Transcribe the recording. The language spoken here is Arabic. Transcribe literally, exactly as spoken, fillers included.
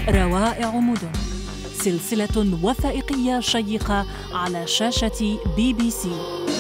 روائع مدن، سلسلة وثائقية شيقة على شاشة بي بي سي.